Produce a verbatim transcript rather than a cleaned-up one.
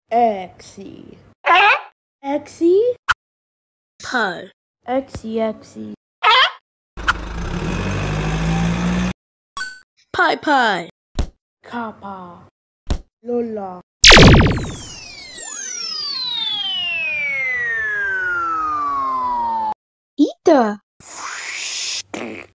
Exy. Exy? Pie. Exy, exy. Pie pie. Kappa. Lola. Ida.